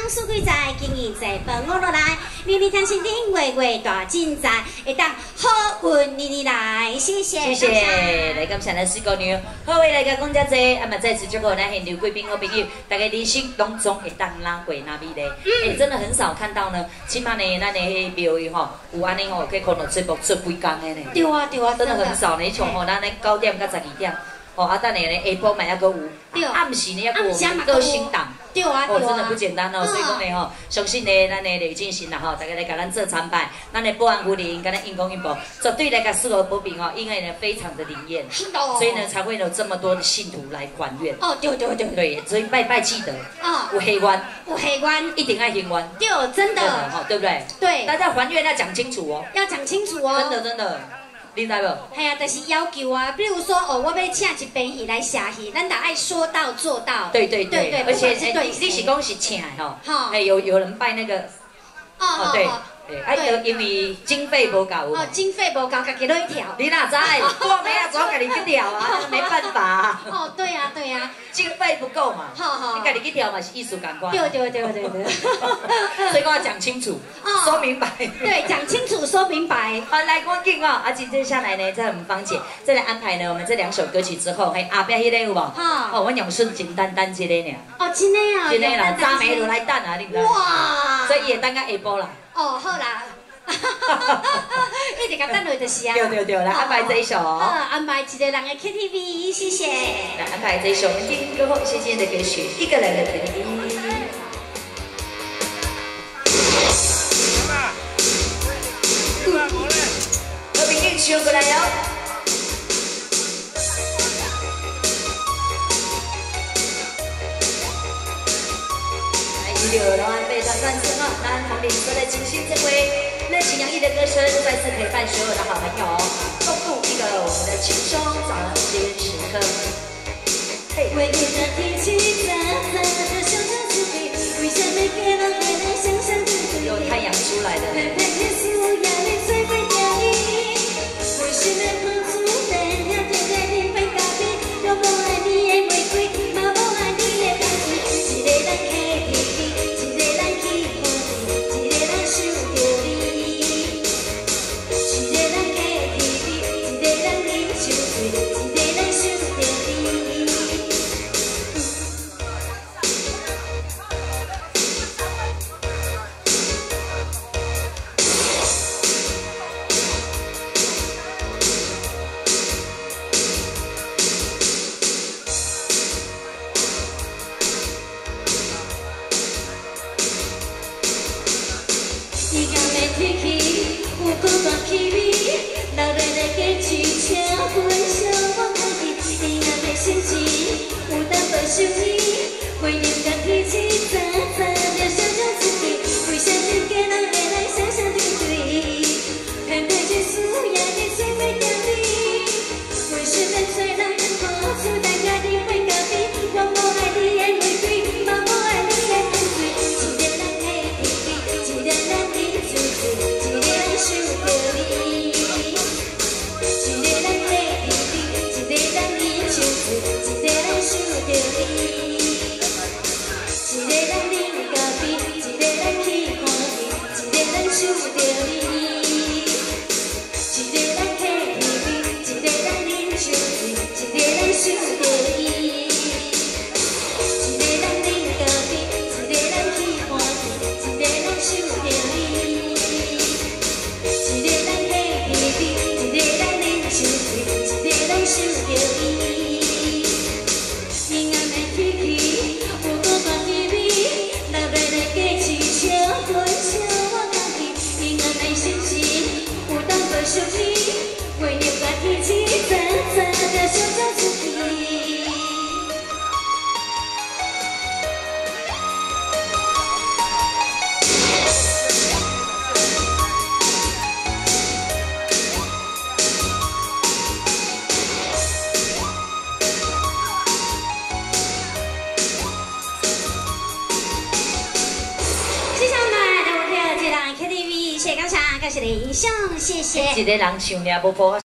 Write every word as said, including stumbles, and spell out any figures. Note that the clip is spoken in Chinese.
数据在，今日在奔我落来，年年听新顶，月月大精彩，会当好运年年来，谢谢。 谢谢，来感谢咱四姑娘，好话来甲讲遮济，啊嘛再次祝福咱现场贵宾好朋友，大家人生当中会当拉过那美丽。哎，真的很少看到呢，起码呢，咱的迄庙宇吼，有安尼吼，可以看到节目出几工的呢。 对啊对啊， 真的很少呢，像吼咱咧九点到十二点。 哦，啊，等下呢，下晡嘛还阁有， 对， 暗时呢还阁有我们歌星档， 对啊， 哦，真的不简单哦。所以讲呢吼，相信呢，咱的刘进行啦吼，大家来甲咱做参拜，咱的保安护理，跟咱应公应婆，绝对来甲四罗保平哦，因为呢非常的灵验， 是的， 所以呢才会有这么多的信徒来还愿。 哦，对对对对，所以拜拜记得， 啊， 有黑愿， 有黑愿， 一定要还愿， 对，真的， 哈，对不对？ 对， 大家还愿要讲清楚哦， 要讲清楚哦， 真的真的。 你知无？ 系啊，就是要求啊，比如说哦，我要请一边戏来下戏，咱得爱说到做到。 对对对， 对而且对， 你是讲是请的吼， 哈， 哎有有人拜那个， 哦对。 啊，因因为经费无够， 哦，经费无够，家己落去跳。 你哪知？我没啊，怎家己去跳啊？没办法。 哦，对啊，对啊， 经费不够嘛。 好好， 你家己去跳嘛是艺术感官。 对对对对对。 所以我要讲清楚，说明白。 对，讲清楚，说明白。 好，来赶紧哦！而且接下来呢，在我们芳姐再来安排呢，我们这两首歌曲之后，嘿，后边迄个有无？ 哈。 哦，我用顺简单单这个呢。 哦，真的啊。 真的啦，炸梅如来蛋啊，你唔知？哇！所以也等到下晡啦。 哦，好啦。 一直甲等落就是啊。 对对对，来安排这一首。好， 安排一个人的 K T V， 谢谢。 来安排这一首我们听歌后谢谢的歌曲，一个人的 K T V。和平运球过来哟。一六六安倍长战之后，南唐领歌的精心这回。 热情洋溢的歌声再次陪伴所有的好朋友，共度一个我们的轻松早间时刻。嘿，为你的天气在很的想象之地，为什么给了还能想象之地？有太阳出来的。偏偏天数压力最会压抑，为什么碰触的要天天你会改变？我不爱你的玫瑰，嘛不爱你的感情，一个人 K T V， 一个人去看戏，一个人想着你。 为你的天气在在的想象之地，为什么给人会来想象对对？偏偏结束也你最会掉你，为什么虽然付出但爱你会改变？我不爱你的玫瑰，嘛不爱你的甜水，一个人 K T V， 一个人饮酒醉，一个人想着你，一个人 K T V， 一个人饮酒醉，一个人想着你。 一个人啉咖啡，一个人去看戏，一个人想着你。一个人 K T V， 一个人饮酒醉，一个人想着你。一个人啉咖啡，一个人去看戏，一个人想着你。一个人 K T V， 一个人饮酒醉，一个人想着你。阴暗的天气，有多大？ 想你，为你把天气在在的想象之地。谢谢我们的我们的这档 K T V， 谢谢刚才，感谢林兄，谢谢。一个人唱了无破。